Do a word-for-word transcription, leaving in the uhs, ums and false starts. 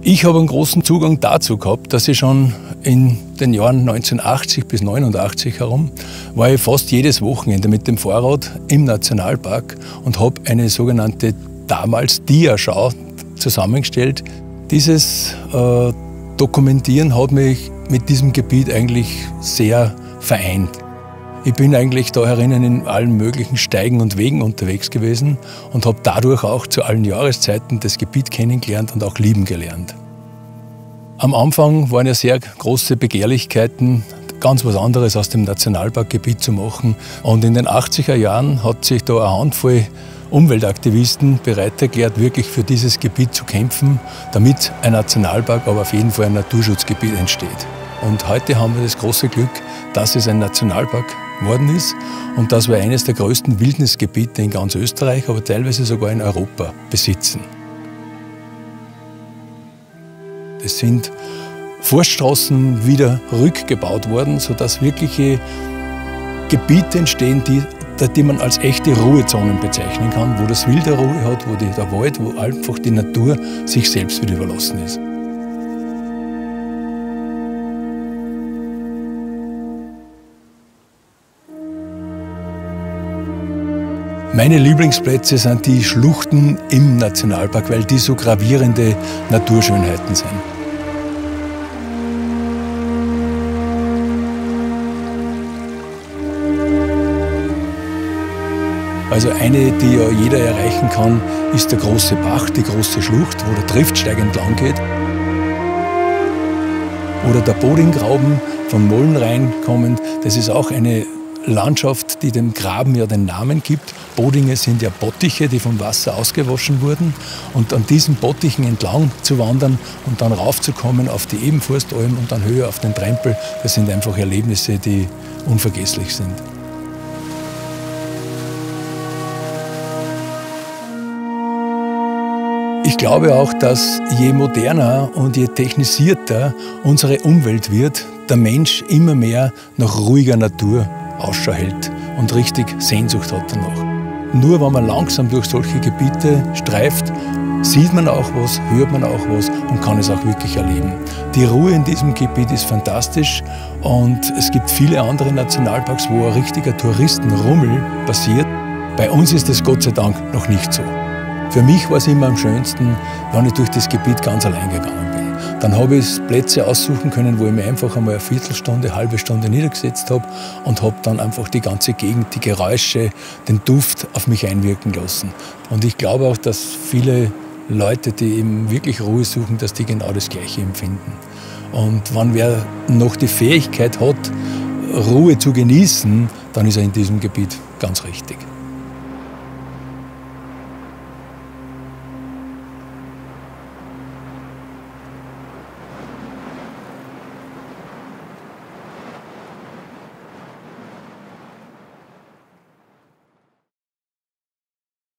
Ich habe einen großen Zugang dazu gehabt, dass ich schon in den Jahren neunzehnhundertachtzig bis neunundachtzig herum war ich fast jedes Wochenende mit dem Fahrrad im Nationalpark und habe eine sogenannte damals Diaschau zusammengestellt. Dieses äh, Dokumentieren hat mich mit diesem Gebiet eigentlich sehr vereint. Ich bin eigentlich da herinnen in allen möglichen Steigen und Wegen unterwegs gewesen und habe dadurch auch zu allen Jahreszeiten das Gebiet kennengelernt und auch lieben gelernt. Am Anfang waren ja sehr große Begehrlichkeiten, ganz was anderes aus dem Nationalparkgebiet zu machen. Und in den achtziger Jahren hat sich da eine Handvoll Umweltaktivisten bereit erklärt, wirklich für dieses Gebiet zu kämpfen, damit ein Nationalpark, aber auf jeden Fall ein Naturschutzgebiet entsteht. Und heute haben wir das große Glück, dass es ein Nationalpark geworden ist und dass wir eines der größten Wildnisgebiete in ganz Österreich, aber teilweise sogar in Europa besitzen. Es sind Forststraßen wieder rückgebaut worden, sodass wirkliche Gebiete entstehen, die, die man als echte Ruhezonen bezeichnen kann, wo das Wild Ruhe hat, wo die, der Wald, wo einfach die Natur sich selbst wieder überlassen ist. Meine Lieblingsplätze sind die Schluchten im Nationalpark, weil die so gravierende Naturschönheiten sind. Also eine, die ja jeder erreichen kann, ist der große Bach, die große Schlucht, wo der Triftsteig entlang geht. Oder der Bodinggraben von Mollenrhein kommend, das ist auch eine Landschaft, die dem Graben ja den Namen gibt. Bodinge sind ja Bottiche, die vom Wasser ausgewaschen wurden. Und an diesen Bottichen entlang zu wandern und dann raufzukommen auf die Ebenforstalm und dann höher auf den Trempel, das sind einfach Erlebnisse, die unvergesslich sind. Ich glaube auch, dass je moderner und je technisierter unsere Umwelt wird, der Mensch immer mehr nach ruhiger Natur Ausschau hält und richtig Sehnsucht hat danach. Nur wenn man langsam durch solche Gebiete streift, sieht man auch was, hört man auch was und kann es auch wirklich erleben. Die Ruhe in diesem Gebiet ist fantastisch und es gibt viele andere Nationalparks, wo ein richtiger Touristenrummel passiert. Bei uns ist das Gott sei Dank noch nicht so. Für mich war es immer am schönsten, wenn ich durch das Gebiet ganz allein gegangen bin. Dann habe ich Plätze aussuchen können, wo ich mich einfach einmal eine Viertelstunde, eine halbe Stunde niedergesetzt habe und habe dann einfach die ganze Gegend, die Geräusche, den Duft auf mich einwirken lassen. Und ich glaube auch, dass viele Leute, die eben wirklich Ruhe suchen, dass die genau das Gleiche empfinden. Und wenn wer noch die Fähigkeit hat, Ruhe zu genießen, dann ist er in diesem Gebiet ganz richtig.